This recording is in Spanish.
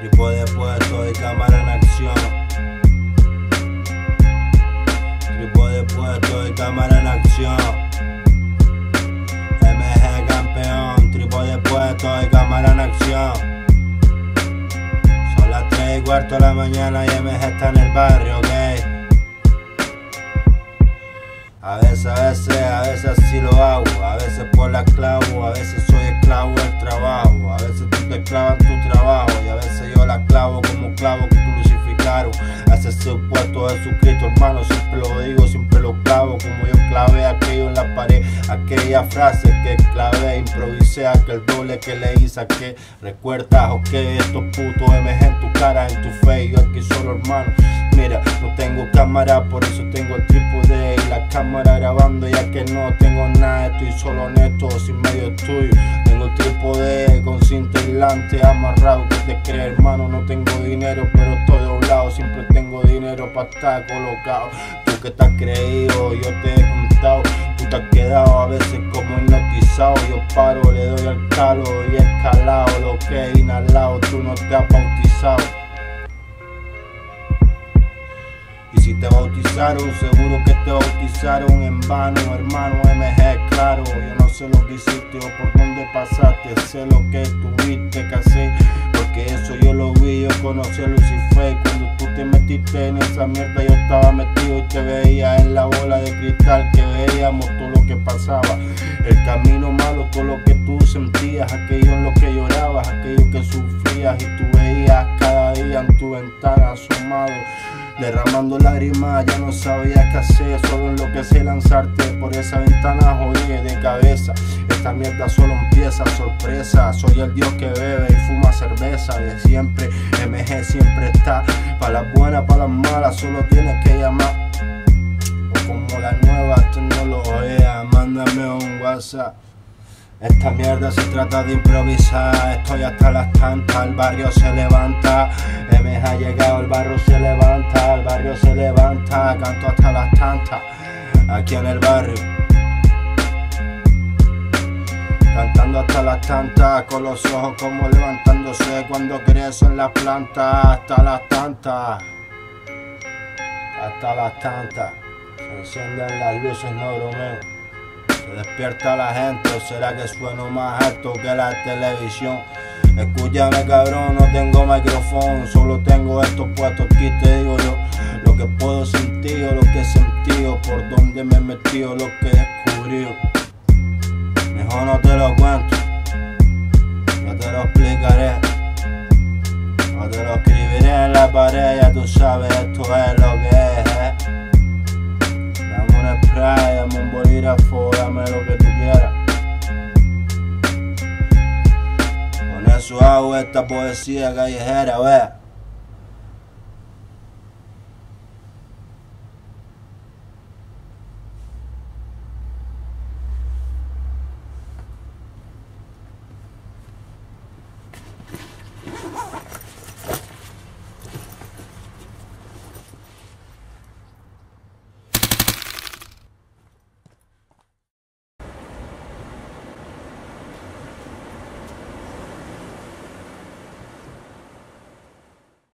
Trípode puesto y cámara en acción. Trípode puesto y cámara en acción. MG campeón. Trípode puesto y cámara en acción. Son las 3:15 de la mañana y MG está en el barrio, ok. A veces sí lo hago, a veces por la clavo, a veces soy esclavo del trabajo, a veces tú te clavas en tu trabajo y a veces yo la clavo como clavo que crucificaron. A ese supuesto Jesucristo, hermano, siempre lo digo, siempre lo clavo como yo clavé aquello en la pared, aquella frase que clavé, improvisé aquel doble que le hice, que recuerdas, ok, estos putos MG en tu cara, en tu face, yo aquí solo, hermano. Mira, no tengo cámara, por eso tengo el trípode y la cámara grabando, ya que no tengo nada, estoy solo honesto, sin medio tuyo. Tengo el trípode con cinta aislante amarrado, que te crees, hermano, no tengo dinero, pero estoy doblado, siempre tengo dinero para estar colocado. Tú que te has creído, yo te he contado, tú te has quedado a veces como hipnotizado. Yo paro, le doy al calo y escalado, lo que he inhalado, tú no te has bautizado. Y si te bautizaron, seguro que te bautizaron en vano, hermano. MG, claro, yo no sé lo que hiciste o por dónde pasaste, sé lo que tuviste que hacer, porque eso yo lo vi, yo conocí a Lucifer. Cuando tú te metiste en esa mierda yo estaba metido y te veía en la bola de cristal, que veíamos todo lo que pasaba, el camino malo, todo lo que tú sentías, aquello en lo que llorabas, aquello que sufrías y tú veías cada día en tu ventana asomado, derramando lágrimas, ya no sabía qué hacer, solo enloquecer, lanzarte por esa ventana, joder, de cabeza. Esta mierda solo empieza, sorpresa, soy el dios que bebe y fuma cerveza de siempre. MG siempre está, para las buenas, para las malas, solo tienes que llamar. O como la nueva tecnología, mándame un WhatsApp. Esta mierda se trata de improvisar, estoy hasta las tantas, el barrio se levanta. MG ha llegado, el barrio se levanta, el barrio se levanta, canto hasta las tantas, aquí en el barrio. Cantando hasta las tantas, con los ojos como levantándose cuando crecen las plantas, hasta las tantas, hasta las tantas. Se encienden las luces, no bromeo. Se despierta la gente, o será que sueno más alto que la televisión. Escúchame, cabrón, no tengo micrófono, solo tengo estos puestos aquí, te digo yo lo que puedo sentir, lo que he sentido, por dónde me he metido, lo que he descubrido. Mejor no te lo cuento, yo te lo explicaré, no te lo escribiré en la pared, ya tú sabes, esto es lo que es. Dame un spray, dame un bolígrafo, dame lo que tú quieras. Con eso hago esta poesía callejera, vea.